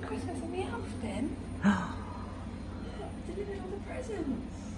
Christmas in the elf den. Delivered all the presents.